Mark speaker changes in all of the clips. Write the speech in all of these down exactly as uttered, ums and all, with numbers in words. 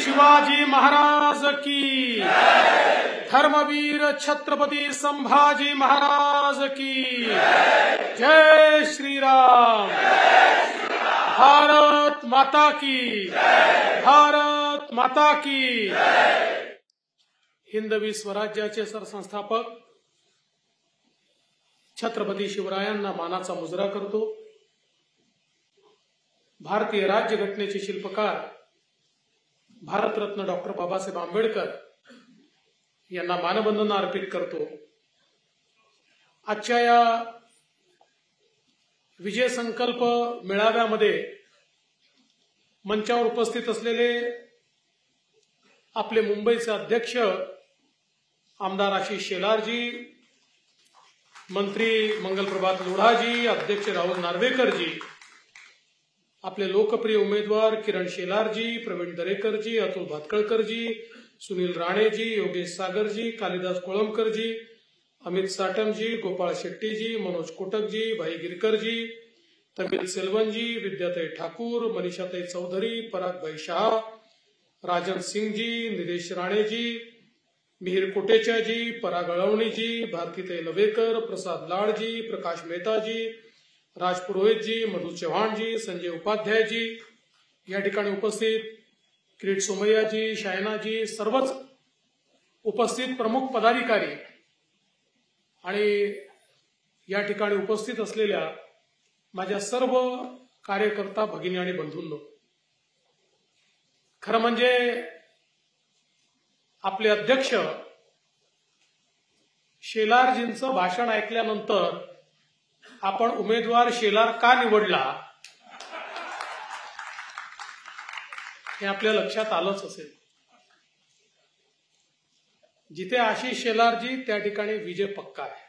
Speaker 1: शिवाजी महाराज की, धर्मवीर छत्रपती संभाजी महाराज की जय श्रीराम। भारत माता की, भारत माता की। हिंदवी स्वराज्याचे सरसंस्थापक छत्रपती शिवरायांना मानाचा मुजरा करतो। भारतीय राज्यघटनेचे शिल्पकार भारतरत्न डॉक्टर बाबासाहेब आंबेडकर यांना मानवंदना अर्पित करतो। आजच्या या विजय संकल्प मेळाव्यामध्ये मंचावर उपस्थित असलेले आपले मुंबईचे अध्यक्ष आमदार आशिष शेलारजी, मंत्री मंगलप्रभात लोढाजी, अध्यक्ष राहुल नार्वेकरजी, आपले लोकप्रिय उमेदवार किरण शेलारजी, प्रवीण दरेकरजी, अतुल भातखळकरजी, सुनील राणेजी, योगेश सागरजी, कालिदास कोळंबकरजी, अमित साटमजी, गोपाळ शेट्टीजी, मनोज कोटकजी, भाई गिरकरजी, तमिल सेल्वनजी, विद्याताई ठाकूर, मनीषाताई चौधरी, परागभाई शाह, राजन सिंगजी, निलेश राणेजी, मिहिर कोटेचाजी, पराग अळवणीजी, भारतीताई लवेकर, प्रसाद लाडजी, प्रकाश मेहताजी, राज पुरोहितजी, मधु चव्हाणजी, संजय उपाध्यायजी, या ठिकाणी उपस्थित किरीट सोमय्याजी, शायनाजी, सर्वच उपस्थित प्रमुख पदाधिकारी आणि या ठिकाणी उपस्थित असलेल्या माझ्या सर्व कार्यकर्ता भगिनी आणि बंधूंनो, खरं म्हणजे आपले अध्यक्ष शेलारजींचं भाषण ऐकल्यानंतर आपण उमेदवार शेलार का निवडला हे आपल्या लक्षात आलंच असेल। जिथे आशिष शेलारजी त्या ठिकाणी विजय पक्का आहे।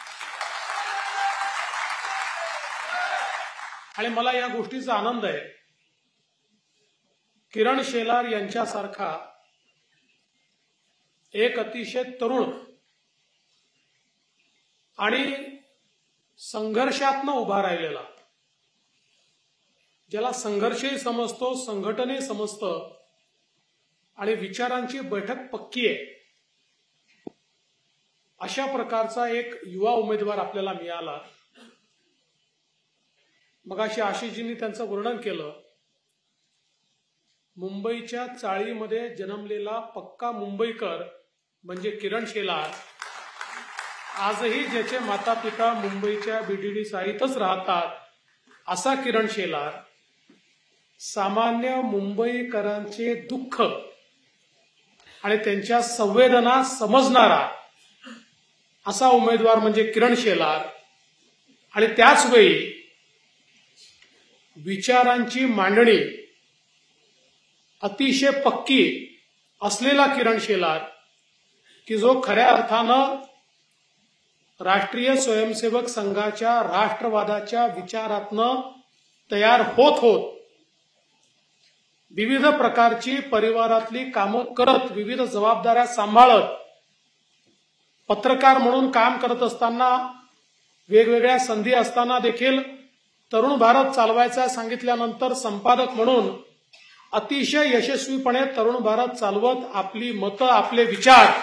Speaker 1: आणि मला या गोष्टीचा आनंद आहे, किरण शेलार यांच्यासारखा एक अतिशय तरुण आणि संघर्षातनं उभा राहिलेला, ज्याला संघर्षही समजतो, संघटनही समजतं आणि विचारांची बैठक पक्की आहे, अशा प्रकारचा एक युवा उमेदवार आपल्याला मिळाला। मगाशी आशिषजींनी त्यांचं वर्णन केलं। मुंबईच्या चाळीमध्ये जन्मलेला पक्का मुंबईकर म्हणजे किरण शेलार, आजही ज्याचे माता पिता मुंबईच्या बीडीडी साईतच राहतात असा किरण शेलार, सामान्य मुंबईकरांचे दुःख आणि त्यांच्या संवेदना समजणारा असा उमेदवार म्हणजे किरण शेलार। आणि त्याच वेळी विचारांची मांडणी अतिशय पक्की असलेला किरण शेलार, की जो खऱ्या अर्थानं राष्ट्रीय स्वयंसेवक संघाच्या राष्ट्रवादाच्या विचारातनं तयार होत होत विविध प्रकारची परिवारातली कामं करत, विविध जबाबदाऱ्या सांभाळत, पत्रकार म्हणून काम करत असताना, वेगवेगळ्या संधी असताना देखील तरुण भारत चालवायचा सांगितल्यानंतर संपादक म्हणून अतिशय यशस्वीपणे तरुण भारत चालवत आपली मतं, आपले विचार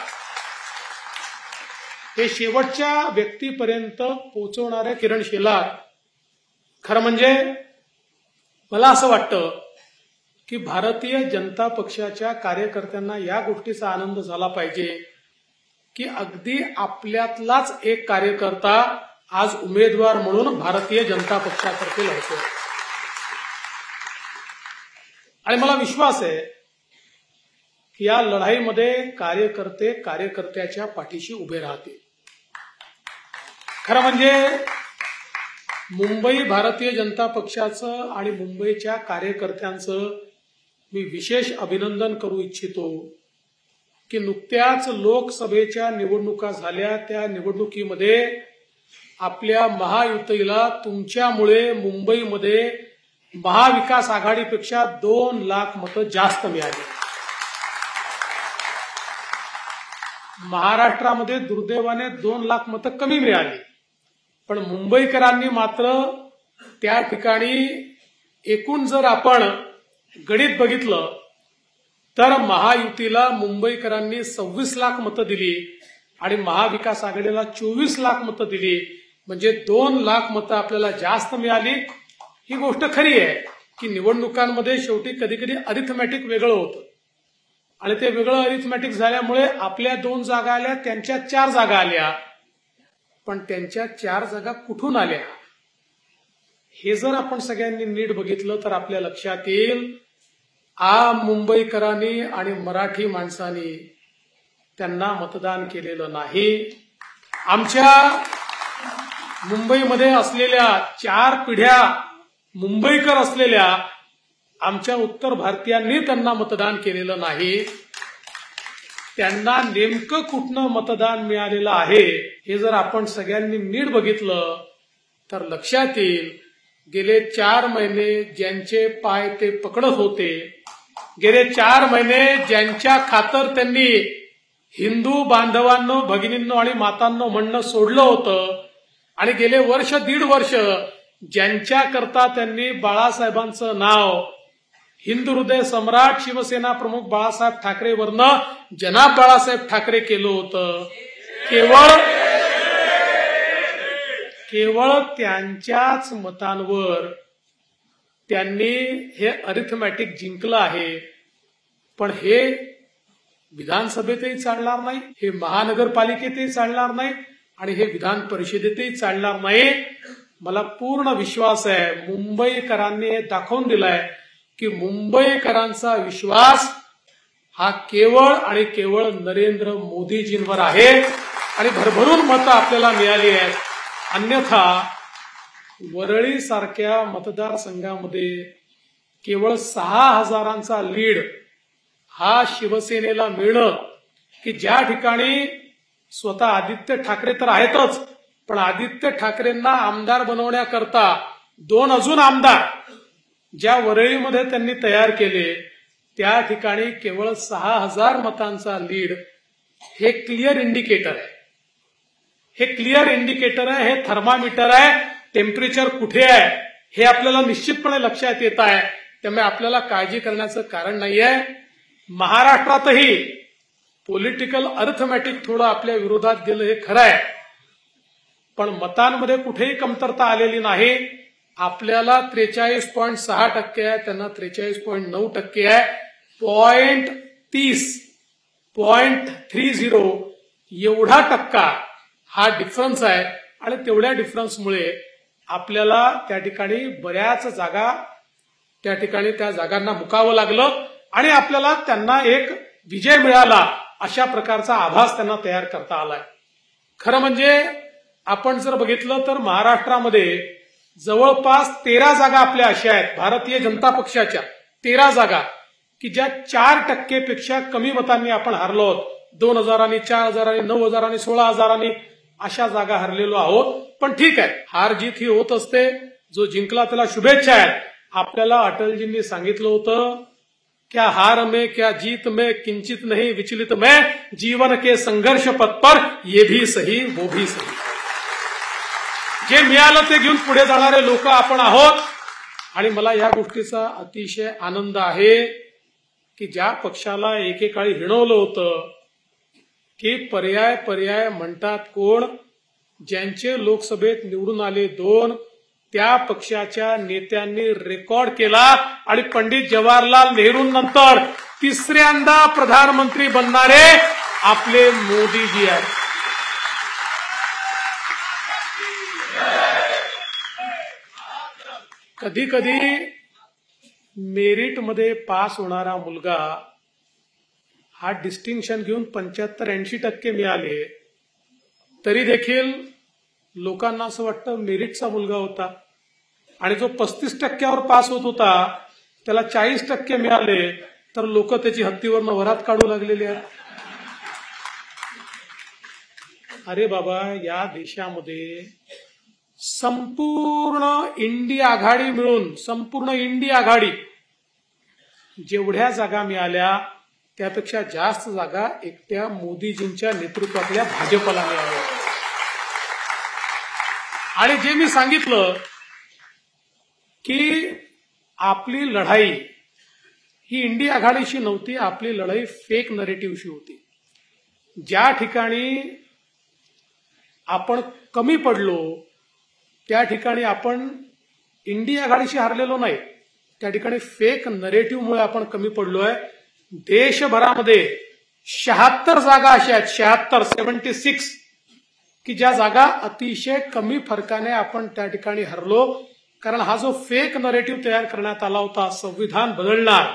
Speaker 1: हे शेवटच्या व्यक्तीपर्यंत पोहोचवणारे किरण शेलार, खरं म्हणजे मला असं वाटतं की भारतीय जनता पक्षाच्या कार्यकर्त्यांना या गोष्टीचा आनंद झाला पाहिजे की अगदी आपल्यातलाच एक कार्यकर्ता आज उमेदवार म्हणून भारतीय जनता पक्षातर्फे लढतो। आणि मला विश्वास आहे की या लढाईमध्ये कार्यकर्ते कार्यकर्त्याच्या पाठीशी उभे राहतील। खरं म्हणजे मुंबई भारतीय जनता पक्षाचं आणि मुंबईच्या कार्यकर्त्यांचं मी विशेष अभिनंदन करू इच्छितो की नुकत्याच लोकसभेच्या निवडणुका झाल्या, त्या निवडणुकीमध्ये आपल्या महायुतीला तुमच्यामुळे मुंबईमध्ये महाविकास आघाडीपेक्षा दोन लाख मतं जास्त मिळाली। महाराष्ट्रामध्ये दुर्दैवाने दोन लाख मतं कमी मिळाली, पण मुंबईकरांनी मात्र त्या ठिकाणी एकूण जर आपण गणित बघितलं तर महायुतीला मुंबईकरांनी सव्वीस लाख मतं दिली आणि महाविकास आघाडीला चोवीस लाख मतं दिली, म्हणजे दोन लाख मतं आपल्याला जास्त मिळाली. ही गोष्ट खरी आहे की निवडणुकांमध्ये शेवटी कधी कधी अरिथमॅटिक वेगळं होतं आणि ते वेगळं अरिथमॅटिक झाल्यामुळे आपल्या दोन जागा आल्या, त्यांच्या चार जागा आल्या. पण त्यांच्या चार जागा कुठून आल्या हे जर आपण सगळ्यांनी नीट बघितलं तर आपल्या लक्षात येईल, आ मुंबईकरांनी आणि मराठी माणसांनी त्यांना मतदान केलेलं नाही. आमच्या मुंबईमध्ये असलेल्या चार पिढ्या मुंबईकर असलेल्या आमच्या उत्तर भारतीयांनी त्यांना मतदान केलेलं नाही. त्यांना नेमकं कुठनं मतदान मिळालेलं आहे हे जर आपण सगळ्यांनी नीट बघितलं तर लक्षात येईल, गेले चार महिने ज्यांचे पाय ते पकडत होते, गेले चार महिने ज्यांच्या खातर त्यांनी हिंदू बांधवांनो, भगिनींनो आणि मातांनो म्हणणं सोडलं होतं आणि गेले वर्ष दीड वर्ष ज्यांच्या करता त्यांनी बाळासाहेबांचं नाव हिंदू हृदय सम्राट शिवसेना प्रमुख बाळासाहेब ठाकरेवरनं जनाब बाळासाहेब ठाकरे केलं होतं, केवळ केवळ त्यांच्याच मतांवर त्यांनी हे अरिथमॅटिक जिंकलं आहे. पण हे विधानसभेतही चालणार नाही, हे महानगरपालिकेतही चालणार नाही आणि हे विधान परिषदेतही चालणार नाही. मला पूर्ण विश्वास आहे, मुंबईकरांनी हे दाखवून दिलंय की मुंबईकरांचा विश्वास हा केवळ आणि केवळ नरेंद्र मोदीजींवर आहे आणि भरभरून मतं आपल्याला मिळाली आहेत. अन्यथा वरळी सारख्या मतदारसंघामध्ये केवळ सहा हजारांचा लीड हा शिवसेनेला मिळणं, की ज्या ठिकाणी स्वतः आदित्य ठाकरे तर आहेतच, पण आदित्य ठाकरेंना आमदार बनवण्याकरता दोन अजून आमदार ज्या वरळीमध्ये त्यांनी तयार केले, त्या ठिकाणी केवळ सहा हजार मतांचा लीड हे क्लिअर इंडिकेटर आहे. हे क्लिअर इंडिकेटर आहे, हे थर्मामीटर आहे, टेम्परेचर कुठे आहे हे आपल्याला निश्चितपणे लक्षात येत आहे. त्यामुळे आपल्याला काळजी करण्याचं कारण नाहीये. महाराष्ट्रातही पॉलिटिकल अर्थमॅटिक थोडं आपल्या विरोधात गेलं हे खरं आहे, पण मतांमध्ये कुठेही कमतरता आलेली नाही. आपल्याला त्रेचाळीस पॉईंट सहा टक्के आहे, त्यांना त्रेचाळीस पॉईंट नऊ टक्के आहे. पॉईंट तीस पॉईंट थ्री झिरो एवढा टक्का हा डिफरन्स आहे आणि तेवढ्या डिफरन्समुळे आपल्याला त्या ठिकाणी बऱ्याच जागा त्या ठिकाणी त्या जागांना मुकावं लागलं आणि आपल्याला त्यांना एक विजय मिळाला अशा प्रकारचा आभास त्यांना तयार करता आलाय. खरं म्हणजे आपण जर बघितलं तर महाराष्ट्रामध्ये जवळपास तेरा जागा आपल्या अशा आहेत भारतीय जनता पक्षाच्या, तेरा जागा की ज्या चार टक्केपेक्षा कमी मतांनी आपण हरलो आहोत. दोन हजारांनी, चार हजारांनी, नऊ हजारांनी, सोळा हजारांनी अशा जागा हरलेलो आहोत. पण ठीक आहे, हार जीत ही होत असते. जो जिंकला त्याला शुभेच्छा आहेत. आपल्याला अटलजींनी सांगितलं होतं, क्या हार में क्या जीत में किंचित नहीं विचलित में, जीवन के संघर्ष पथ पर ये भी सही वो भी सही. जे मिळालं ते घेऊन पुढे जाणारे लोक आपण आहोत आणि मला या गोष्टीचा अतिशय आनंद आहे की ज्या पक्षाला एकेकाळी हिणवलं होतं की पर्याय पर्याय म्हणतात कोण, ज्यांचे लोकसभेत निवडून आले दोन, त्या पक्षाच्या नेत्यांनी रेकॉर्ड केला आणि पंडित जवाहरलाल नेहरूंनंतर तिसऱ्यांदा प्रधानमंत्री बनणारे आपले मोदीजी आहेत. कधी कधी मेरिटमध्ये पास होणारा मुलगा हा डिस्टिंक्शन घेऊन पंच्याहत्तर ऐंशी टक्के मिळाले तरी देखील लोकांना असं वाटतं मेरिटचा मुलगा होता आणि जो पस्तीस टक्क्यावर पास होत होता त्याला चाळीस टक्के मिळाले तर लोक त्याची हत्तीवरनं वरात काढू लागलेली आहेत. अरे बाबा, या देशामध्ये संपूर्ण इंडी आघाडी मिळून संपूर्ण इंडी आघाडी जेवढ्या जागा मिळाल्या त्यापेक्षा जास्त जागा एकट्या मोदीजींच्या नेतृत्वातल्या भाजपला मिळाल्या. आणि जे मी सांगितलं की आपली लढाई ही इंडिया आघाडीशी नव्हती, आपली लढाई फेक नरेटिव्हशी होती. ज्या ठिकाणी आपण कमी पडलो त्या ठिकाणी आपण इंडिया आघाडीशी हारलेलो नाही, त्या ठिकाणी फेक नरेटिव्हमुळे आपण कमी पडलोय. देशभरामध्ये शहात्तर जागा अशा आहेत, शहात्तर सेव्हन्टी सिक्स की ज्या जागा अतिशय कमी फरकाने आपण त्या ठिकाणी हरलो. कारण हा जो फेक नरेटिव्ह तयार करण्यात आला होता, संविधान बदलणार,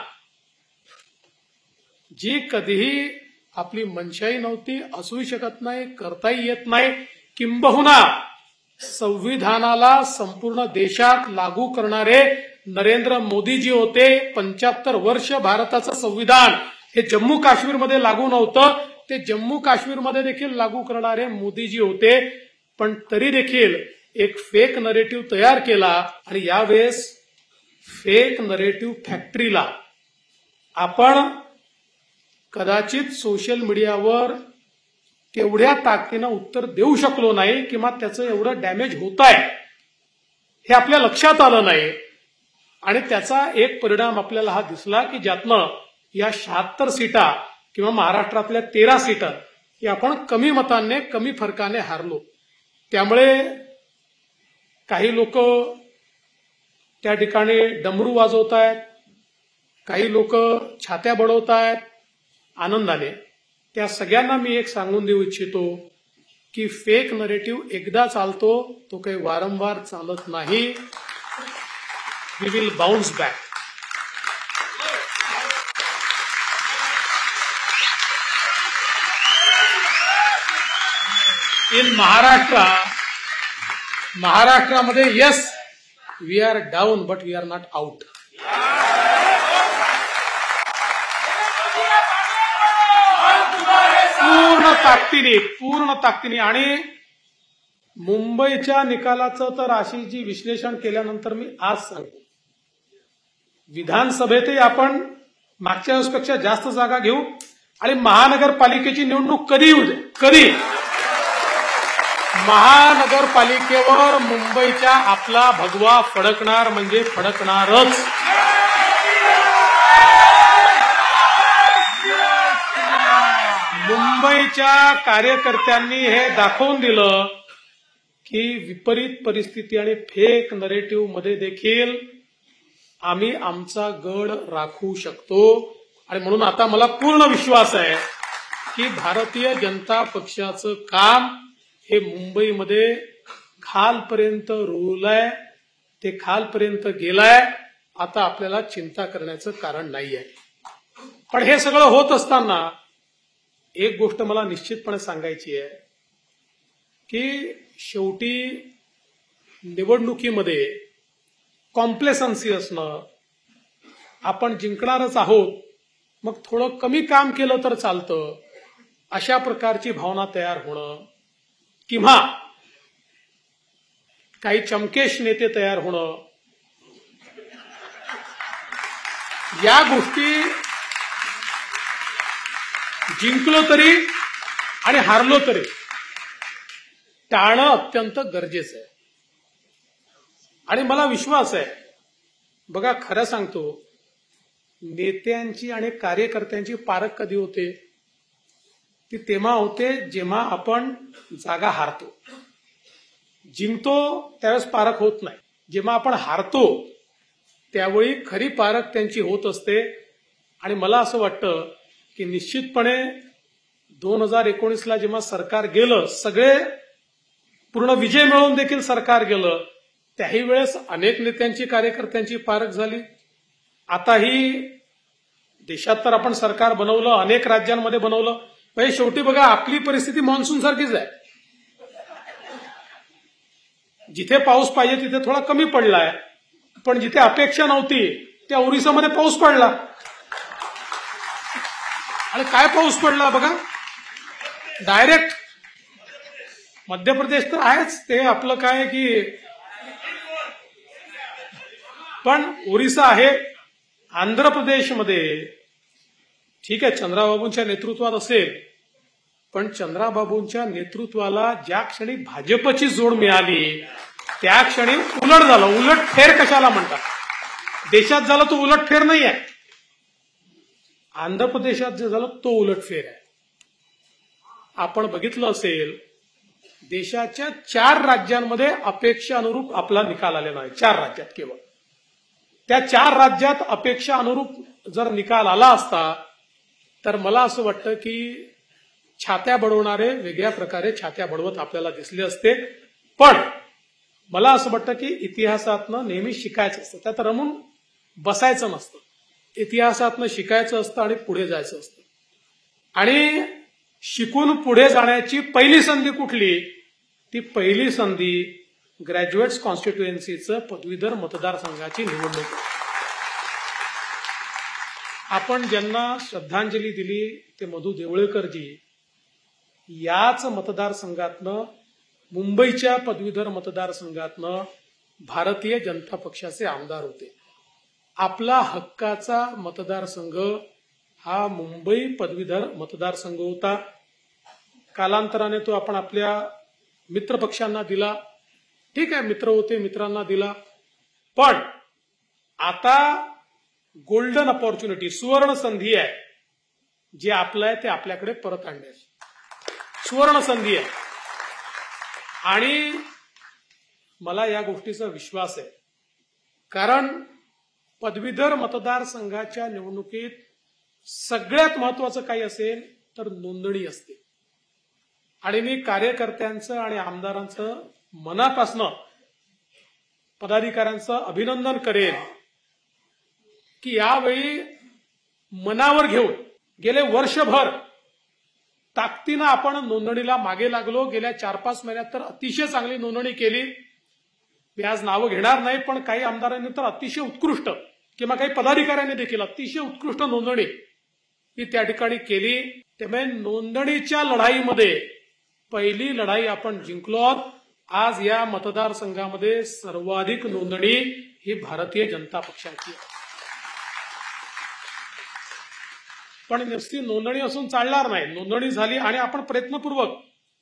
Speaker 1: जी कधीही आपली मनशाही नव्हती, असूही शकत नाही, करताही येत नाही. किंबहुना संविधानाला संपूर्ण देशात लागू करणारे नरेंद्र मोदीजी होते. पंच्याहत्तर वर्ष भारताचं संविधान हे जम्मू काश्मीरमध्ये लागू नव्हतं, ते जम्मू काश्मीरमध्ये देखील लागू करणारे मोदीजी होते. पण तरी देखील एक फेक नरेटिव्ह तयार केला आणि यावेळेस फेक नरेटिव्ह फॅक्टरीला आपण कदाचित सोशल मीडियावर तेवढ्या ताकदीनं उत्तर देऊ शकलो नाही किंवा त्याचं एवढं डॅमेज होत आहे हे आपल्या लक्षात आलं नाही. आणि त्याचा एक परिणाम आपल्याला हा दिसला की ज्यातनं या शहात्तर सीटा किंवा महाराष्ट्रातल्या तेरा सीटा ही आपण कमी मतांनी कमी फरकाने हारलो. त्यामुळे काही लोक त्या ठिकाणी डमरू वाजवत आहेत, काही लोक छात्या बडवत आहेत आनंदाने. त्या सगळ्यांना मी एक सांगून देऊ इच्छितो की फेक नरेटिव्ह एकदा चालतो, तो काही वारंवार चालत नाही. We will bounce back. In Maharashtra महाराष्ट्रामध्ये yes we are down but we are not out. पूर्ण ताकदीने पूर्ण ताकदीने आणि मुंबईच्या निकालाचं तर अशी जी विश्लेषण केल्यानंतर मी आज सांगतो, विधानसभेतही आपण मागच्या वेळेसपेक्षा जास्त जागा घेऊ आणि महानगरपालिकेची निवडणूक कधी येऊ दे, कधी महानगरपालिकेवर मुंबईच्या आपला भगवा फडकणार म्हणजे फडकणारच. मुंबईच्या कार्यकर्त्यांनी हे दाखवून दिलं की विपरीत परिस्थिती आणि फेक नरेटिव्ह मध्ये देखील आम्ही आमचा गड राखू शकतो. आणि म्हणून आता मला पूर्ण विश्वास आहे की भारतीय जनता पक्षाचं काम हे मुंबईमध्ये खालपर्यंत रुळलंय, ते खालपर्यंत गेलंय. आता आपल्याला चिंता करण्याचं कारण नाहीये. पण हे सगळं होत असताना एक गोष्ट मला निश्चितपणे सांगायची आहे की शेवटी निवडणुकीमध्ये कॉम्प्लेसन्सी असणं, आपण जिंकणारच आहोत मग थोडं कमी काम केलं तर चालतं, अशा प्रकारची भावना तयार होणं किंवा काही चमकेश नेते तयार होणं, या गोष्टी जिंकलो तरी आणि हारलो तरी टाळणं अत्यंत गरजेचं आहे. आणि मला विश्वास आहे, बघा खरं सांगतो, नेत्यांची आणि कार्यकर्त्यांची पारख कधी होते, ती तेव्हा होते जेव्हा आपण जागा हारतो. जिंकतो त्यावेळेस पारख होत नाही. जेव्हा आपण हारतो त्यावेळी खरी पारख त्यांची होत असते. आणि मला असं वाटतं की निश्चितपणे दोन हजार एकोणीसला जेव्हा सरकार गेलं, सगळे पूर्ण विजय मिळवून देखील सरकार गेलं, त्याही वेळेस अनेक नेत्यांची कार्यकर्त्यांची पारख झाली. आताही देशात तर आपण सरकार बनवलं, अनेक राज्यांमध्ये बनवलं, पण शेवटी बघा आपली परिस्थिती मान्सून सारखीच आहे. जिथे पाऊस पाहिजे तिथे थोडा कमी पडलाय, पण जिथे अपेक्षा नव्हती त्या ओरिसामध्ये पाऊस पडला. आणि काय पाऊस पडला बघा, डायरेक्ट. मध्य प्रदेश तर आहेच, ते आपलं काय की, पण ओरिसा आहे. आंध्र प्रदेशमध्ये ठीक आहे चंद्राबाबूंच्या नेतृत्वात असेल, पण चंद्राबाबूंच्या नेतृत्वाला ज्या क्षणी भाजपची जोड मिळाली त्या क्षणी उलट झालं. उलट फेर कशाला म्हणतात, देशात झालं तो उलट फेर नाही आहे. आंध्र प्रदेशात जे झालं तो उलटफेर आहे. आपण बघितलं असेल देशाच्या चार राज्यांमध्ये अपेक्षा अनुरूप आपला निकाल आलेला आहे. चार राज्यात केवळ. त्या चार राज्यात अपेक्षा अनुरूप जर निकाल आला असता तर मला असं वाटतं की छात्या बडवणारे वेगळ्या प्रकारे छात्या बडवत आपल्याला दिसले असते. पण मला असं वाटतं की इतिहासातनं नेहमी शिकायचं असतं, त्यात रमून बसायचं नसतं. इतिहासातनं शिकायचं असतं आणि पुढे जायचं असतं. आणि शिकून पुढे जाण्याची पहिली संधी कुठली? ती पहिली संधी ग्रॅज्युएट्स कॉन्स्टिट्युएन्सीचं पदवीधर मतदारसंघाची निवडणूक. आपण ज्यांना श्रद्धांजली दिली ते मधु देवळेकरजी याच मतदारसंघातनं, मुंबईच्या पदवीधर मतदारसंघातनं भारतीय जनता पक्षाचे आमदार होते. आपला हक्काचा मतदारसंघ हा मुंबई पदवीधर मतदारसंघ होता. कालांतराने तो आपण आपल्या मित्र पक्षांना दिला. ठीक आहे, मित्र होते, मित्रांना दिला. पण आता गोल्डन अपॉर्च्युनिटी, सुवर्ण संधी आहे, जे आपलं आहे ते आपल्याकडे परत आणण्याची सुवर्ण संधी आहे. आणि मला या गोष्टीचा विश्वास आहे, कारण पदवीधर मतदारसंघाच्या निवडणुकीत सगळ्यात महत्वाचं काही असेल तर नोंदणी असते. आणि मी कार्यकर्त्यांचं आणि आमदारांचं मनापासनं पदाधिकाऱ्यांचं अभिनंदन करेन की यावेळी मनावर घेऊन गेले वर्षभर ताकदीनं आपण नोंदणीला मागे लागलो. गेल्या चार पाच महिन्यात तर अतिशय चांगली नोंदणी केली. मी आज नावं घेणार नाही, पण काही आमदारांनी तर अतिशय उत्कृष्ट किंवा काही पदाधिकाऱ्यांनी देखील अतिशय उत्कृष्ट नोंदणी ही त्या ठिकाणी केली. त्यामुळे नोंदणीच्या लढाईमध्ये पहिली लढाई आपण जिंकलो. आज या मतदारसंघामध्ये सर्वाधिक नोंदणी ही भारतीय जनता पक्षाची आहे. पण नुसती नोंदणी असून चालणार नाही. नोंदणी झाली आणि आपण प्रयत्नपूर्वक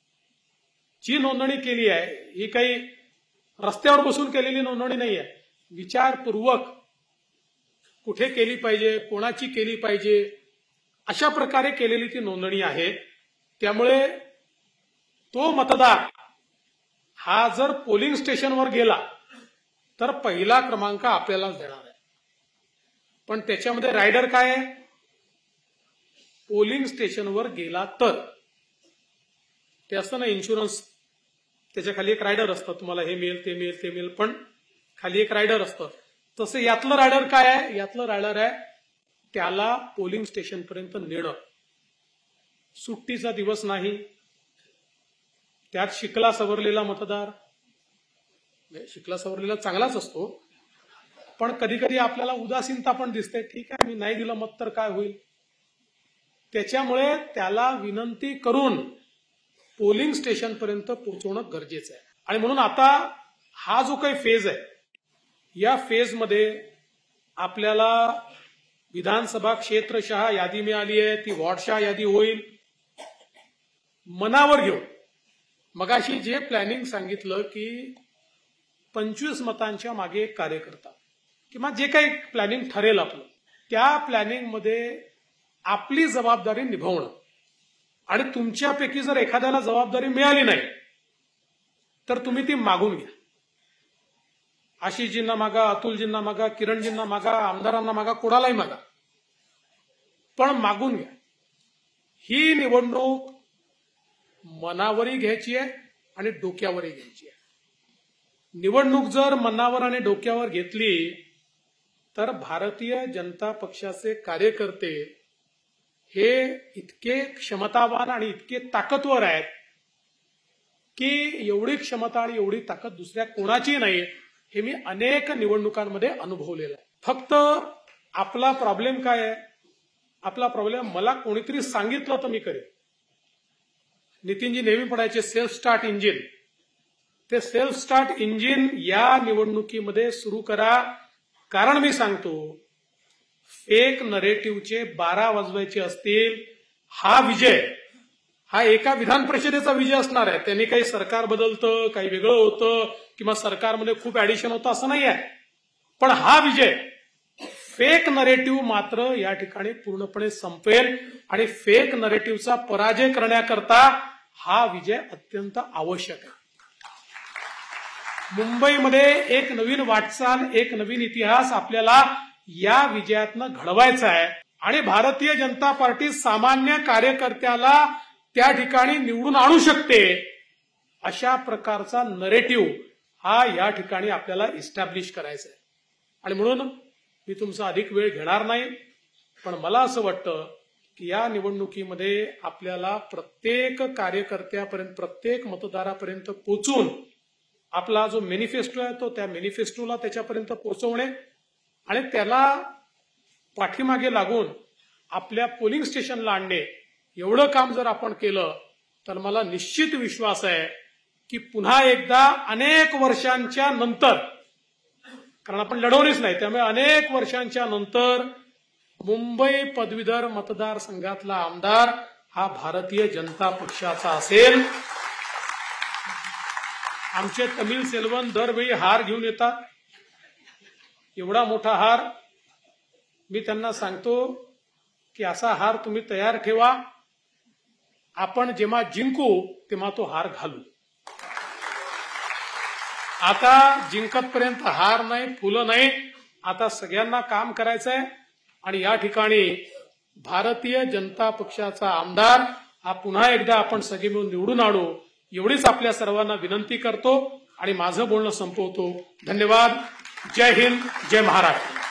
Speaker 1: जी नोंदणी केली आहे ही काही रस्त्यावर बसून केलेली नोंदणी नाही आहे. विचारपूर्वक कुठे केली पाहिजे, कोणाची केली पाहिजे, अशा प्रकारे केलेली ती नोंदणी आहे. त्यामुळे तो मतदार हा जर पोलिंग स्टेशनवर गेला तर पहिला क्रमांक आपल्यालाच देणार आहे. पण त्याच्यामध्ये रायडर काय आहे? पोलिंग स्टेशनवर गेला तर ते असतं ना इन्शुरन्स, त्याच्या खाली एक रायडर असतं, तुम्हाला हे मिळेल ते मिळेल ते मिळेल, पण खाली एक रायडर असतं. तसं यातलं रायडर काय आहे? यातलं रायडर आहे त्याला पोलिंग स्टेशनपर्यंत नेणं. सुट्टीचा दिवस नाही, त्यात शिकला सवरलेला मतदार. शिकला सवरलेला चांगलाच असतो, पण कधी कधी आपल्याला उदासीनता पण दिसते. ठीक आहे, मी नाही दिलं मत तर काय होईल. त्याच्यामुळे त्याला विनंती करून पोलिंग स्टेशनपर्यंत पोहोचवणं गरजेचं आहे. आणि म्हणून आता हा जो काही फेज आहे, या फेजमध्ये आपल्याला विधानसभा क्षेत्रशः यादी मिळाली आहे, ती वॉर्डशः यादी होईल. मनावर घेऊन मगाशी जे प्लॅनिंग सांगितलं की पंचवीस मतांच्या मागे एक कार्यकर्ता किंवा जे काही प्लॅनिंग ठरेल आपलं, त्या प्लॅनिंगमध्ये आपली जबाबदारी निभावणं. आणि तुमच्यापैकी जर एखाद्याला जबाबदारी मिळाली नाही तर तुम्ही ती मागून घ्या. आशिषजींना मागा, अतुलजींना मागा, किरणजींना मागा, आमदारांना मागा, कोणालाही मागा, पण मागून घ्या. ही निवडणूक मनावरही घ्यायची आहे आणि डोक्यावरही घ्यायची आहे. निवडणूक जर मनावर आणि डोक्यावर घेतली तर भारतीय जनता पक्षाचे कार्यकर्ते हे इतके क्षमतावान आणि इतके ताकदवर आहेत की एवढी क्षमता आणि एवढी ताकद दुसऱ्या कोणाची नाही, हे मी अनेक निवडणुकांमध्ये अनुभवलेलं आहे. फक्त आपला प्रॉब्लेम काय आहे? आपला प्रॉब्लेम मला कोणीतरी सांगितलं तर मी करेन. नितीनजी नेहमी पडायचे सेल्फ स्टार्ट इंजिन. ते सेल्फ स्टार्ट इंजिन या निवडणुकीमध्ये सुरू करा. कारण मी सांगतो, फेक नरेटिव्हचे बारा वाजवायचे असतील, हा विजय हा एका विधान परिषदेचा विजय असणार आहे. त्यांनी काही सरकार बदलतं, काही वेगळं होतं किंवा सरकारमध्ये खूप ऍडिशन होतं असं नाही आहे. पण हा विजय फेक नरेटिव्ह मात्र या ठिकाणी पूर्णपणे संपेल आणि फेक नरेटिव्हचा पराजय करण्याकरता हा विजय अत्यंत आवश्यक आहे. मुंबईमध्ये एक नवीन वाटचाल, एक नवीन इतिहास आपल्याला या विजयातनं घडवायचा आहे आणि भारतीय जनता पार्टी सामान्य कार्यकर्त्याला त्या ठिकाणी निवडून आणू शकते अशा प्रकारचा नरेटिव्ह हा या ठिकाणी आपल्याला इस्टॅब्लिश करायचा आहे. आणि म्हणून मी तुमचा अधिक वेळ घेणार नाही, पण मला असं वाटतं की या निवडणुकीमध्ये आपल्याला प्रत्येक कार्यकर्त्यापर्यंत, प्रत्येक मतदारापर्यंत पोहोचून आपला जो मॅनिफेस्टो आहे तो त्या मॅनिफेस्टोला त्याच्यापर्यंत पोहोचवणे आणि त्याला पाठीमागे लागून आपल्या पोलिंग स्टेशनला आणणे, एवढं काम जर आपण केलं तर मला निश्चित विश्वास आहे की पुन्हा एकदा अनेक वर्षांच्या नंतर, कारण आपण लढवलीच नाही, त्यामुळे अनेक वर्षांच्या नंतर मुंबई पदवीधर मतदारसंघातला आमदार हा भारतीय जनता पक्षाचा असेल. आमचे तमिळ सेल्वन दरवेळी हार घेऊन येतात, एवढा मोठा हार. मी त्यांना सांगतो की असा हार तुम्ही तयार ठेवा, आपण जेव्हा जिंकू तेव्हा तो हार घालू. आता जिंकतपर्यंत हार नाही, फुलं नाही, आता सगळ्यांना काम करायचंय आणि या ठिकाणी भारतीय जनता पक्षाचा आमदार हा पुन्हा एकदा आपण सगळे मिळून निवडून आणू एवढीच आपल्या सर्वांना विनंती करतो आणि माझं बोलणं संपवतो. धन्यवाद. जय हिंद, जय महाराष्ट्र.